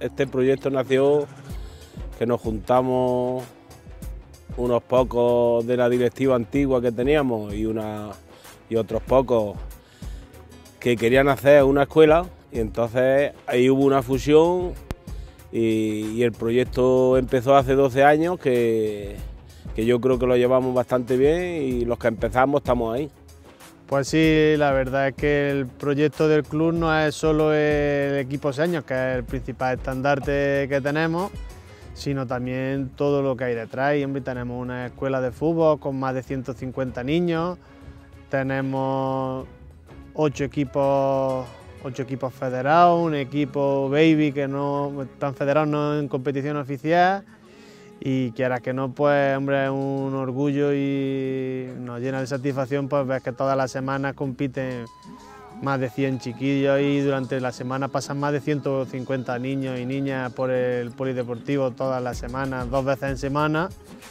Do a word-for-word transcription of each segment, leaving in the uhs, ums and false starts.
este proyecto nació que nos juntamos unos pocos de la directiva antigua que teníamos y, una, y otros pocos que querían hacer una escuela, y entonces ahí hubo una fusión y, y el proyecto empezó hace doce años, que, que yo creo que lo llevamos bastante bien y los que empezamos estamos ahí. Pues sí, la verdad es que el proyecto del club no es solo el equipo Seños, que es el principal estandarte que tenemos, sino también todo lo que hay detrás. Y hombre, tenemos una escuela de fútbol con más de ciento cincuenta niños, tenemos ocho equipos, ocho equipos federados, un equipo baby que no están federados, no en competición oficial. Y quieras que no, pues hombre, es un orgullo y nos llena de satisfacción pues ver que todas las semanas compiten más de cien chiquillos y durante la semana pasan más de ciento cincuenta niños y niñas por el polideportivo todas las semanas, dos veces en semana.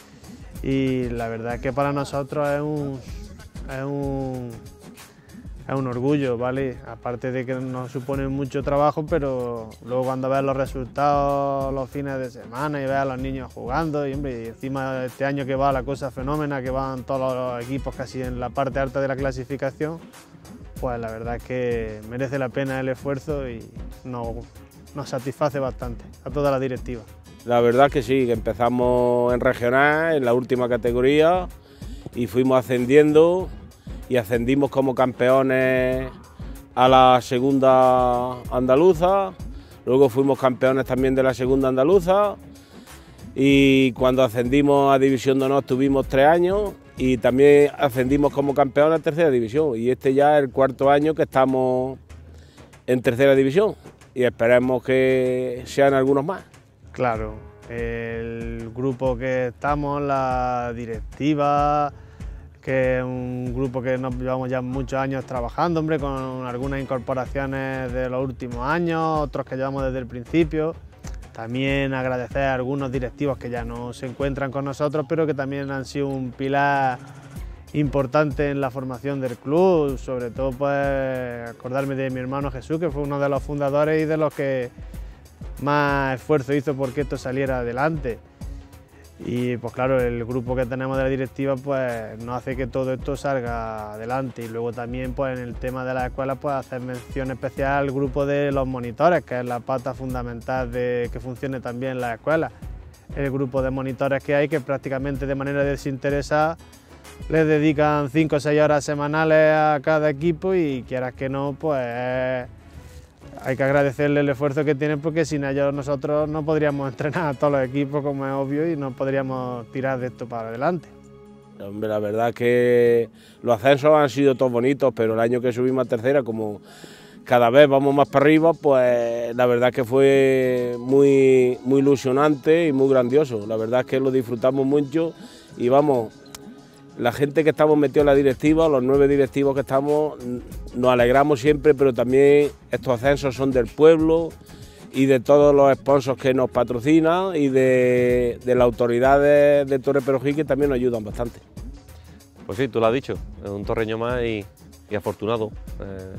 Y la verdad es que para nosotros es un, es un, es un orgullo, ¿vale? Aparte de que nos supone mucho trabajo, pero luego cuando ves los resultados los fines de semana y ves a los niños jugando, y, hombre, y encima este año que va la cosa fenómena, que van todos los equipos casi en la parte alta de la clasificación, pues la verdad es que merece la pena el esfuerzo y nos, nos satisface bastante a toda la directiva. La verdad que sí, que empezamos en regional, en la última categoría, y fuimos ascendiendo y ascendimos como campeones a la segunda andaluza, luego fuimos campeones también de la segunda andaluza, y cuando ascendimos a División de Honor tuvimos tres años y también ascendimos como campeones a tercera división, y este ya es el cuarto año que estamos en tercera división y esperemos que sean algunos más. Claro, el grupo que estamos, la directiva, que es un grupo que nos llevamos ya muchos años trabajando, hombre, con algunas incorporaciones de los últimos años, otros que llevamos desde el principio. También agradecer a algunos directivos que ya no se encuentran con nosotros, pero que también han sido un pilar importante en la formación del club, sobre todo pues acordarme de mi hermano Jesús, que fue uno de los fundadores y de los que más esfuerzo hizo porque esto saliera adelante. Y pues claro, el grupo que tenemos de la directiva pues nos hace que todo esto salga adelante. Y luego también pues en el tema de las escuelas pues hacer mención especial al grupo de los monitores, que es la pata fundamental de que funcione también la escuela. El grupo de monitores que hay, que prácticamente de manera desinteresada les dedican cinco o seis horas semanales a cada equipo, y quieras que no, pues hay que agradecerle el esfuerzo que tienen, porque sin ellos nosotros no podríamos entrenar a todos los equipos, como es obvio, y no podríamos tirar de esto para adelante. Hombre, la verdad es que los ascensos han sido todos bonitos, pero el año que subimos a tercera, como cada vez vamos más para arriba, pues la verdad es que fue muy, muy ilusionante y muy grandioso. La verdad es que lo disfrutamos mucho y vamos, la gente que estamos metidos en la directiva, los nueve directivos que estamos, nos alegramos siempre, pero también estos ascensos son del pueblo y de todos los sponsors que nos patrocinan y de, de las autoridades de Torre Perojí, que también nos ayudan bastante. Pues sí, tú lo has dicho, es un torreño más y, y afortunado. Eh,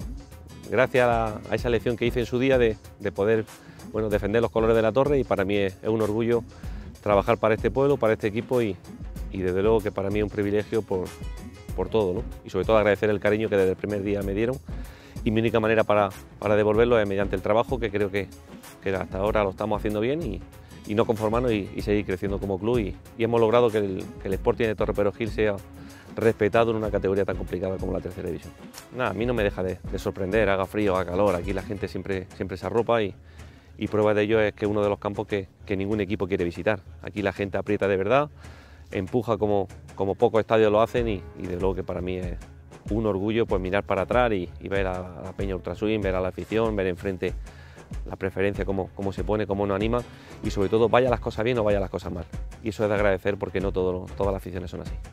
gracias a, a esa elección que hice en su día de, de poder bueno, defender los colores de la Torre, y para mí es, es un orgullo trabajar para este pueblo, para este equipo, y y desde luego que para mí es un privilegio por, por todo, ¿no? Y sobre todo agradecer el cariño que desde el primer día me dieron, y mi única manera para, para devolverlo es mediante el trabajo, que creo que, que hasta ahora lo estamos haciendo bien, y, y no conformarnos y, y seguir creciendo como club, y, y hemos logrado que el, que el Sporting de Torre Perogil sea respetado en una categoría tan complicada como la tercera división. Nada, a mí no me deja de, de sorprender, haga frío, haga calor, aquí la gente siempre, siempre se arropa, y, y prueba de ello es que es uno de los campos que, que ningún equipo quiere visitar. Aquí la gente aprieta de verdad, empuja como, como pocos estadios lo hacen, y, y de luego que para mí es un orgullo pues mirar para atrás y, y ver a, a la Peña Ultraswing, ver a la afición, ver enfrente la preferencia, cómo, cómo se pone, cómo nos anima, y sobre todo vaya las cosas bien o vaya las cosas mal. Y eso es de agradecer, porque no todo, todas las aficiones son así.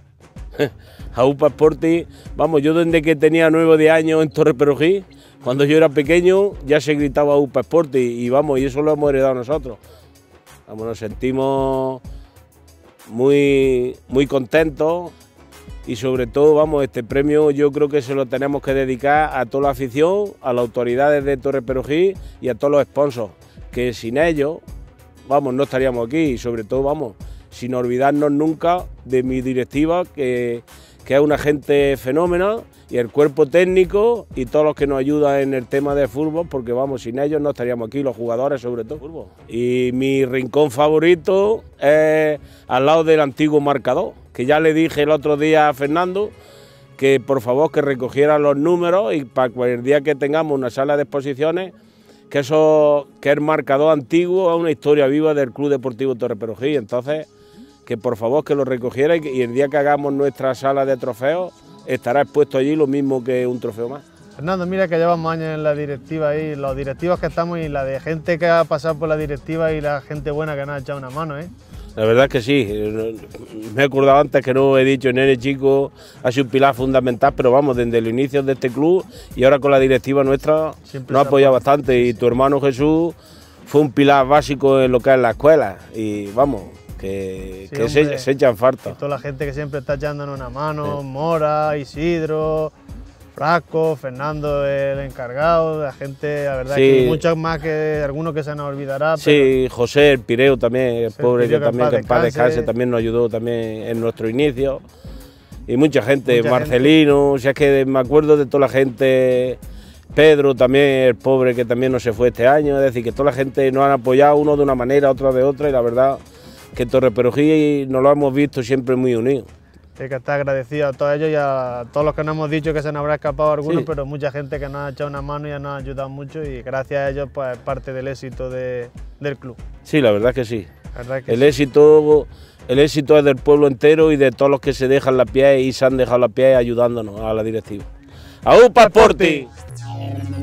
A U P A Sporting, vamos, yo desde que tenía nueve de años en Torre Perojí, cuando yo era pequeño ya se gritaba U P A Sporting, y vamos, y eso lo hemos heredado nosotros. Vamos, nos sentimos muy, muy contentos, y sobre todo, vamos, este premio yo creo que se lo tenemos que dedicar a toda la afición, a las autoridades de Torre Perojí y a todos los sponsors, que sin ellos, vamos, no estaríamos aquí y sobre todo, vamos, sin olvidarnos nunca de mi directiva, que, que es una gente fenómena, y el cuerpo técnico y todos los que nos ayudan en el tema de fútbol, porque vamos, sin ellos no estaríamos aquí, los jugadores sobre todo. Y mi rincón favorito es al lado del antiguo marcador, que ya le dije el otro día a Fernando que por favor que recogiera los números y para el día que tengamos una sala de exposiciones, que eso, que el marcador antiguo es una historia viva del Club Deportivo Torre Perojí. Entonces, que por favor que lo recogiera y, que, y el día que hagamos nuestra sala de trofeos estará expuesto allí lo mismo que un trofeo más. Fernando, mira que llevamos años en la directiva y los directivos que estamos y la de gente que ha pasado por la directiva y la gente buena que nos ha echado una mano, ¿eh? La verdad es que sí, me he acordado antes que no he dicho, Nene Chico ha sido un pilar fundamental, pero vamos, desde el inicio de este club y ahora con la directiva nuestra siempre nos ha apoyado bastante, y tu hermano Jesús fue un pilar básico en lo que es la escuela y vamos, que, sí, que hombre, se, se echan falta. Y toda la gente que siempre está echándonos una mano, sí. Mora, Isidro, Frasco, Fernando el encargado, la gente, la verdad, sí. Que muchos más que algunos que se nos olvidará. Sí, pero... José, el Pireo también, el sí, pobre el que, que también que en paz descanse, también nos ayudó también en nuestro inicio. Y mucha gente, mucha Marcelino, gente. O sea, es que me acuerdo de toda la gente, Pedro también, el pobre que también no se fue este año, es decir, que toda la gente nos han apoyado uno de una manera, otro de otra, y la verdad que en Torre Perojí nos lo hemos visto siempre muy unidos. Hay que estar agradecido a todos ellos y a todos los que nos hemos dicho que se nos habrá escapado algunos, sí. Pero mucha gente que nos ha echado una mano y nos ha ayudado mucho y gracias a ellos pues es parte del éxito de, del club. Sí, la verdad que sí. La verdad que el, sí. Éxito, el éxito es del pueblo entero y de todos los que se dejan la pie y se han dejado la pie ayudándonos a la directiva. ¡Aupa Sporting!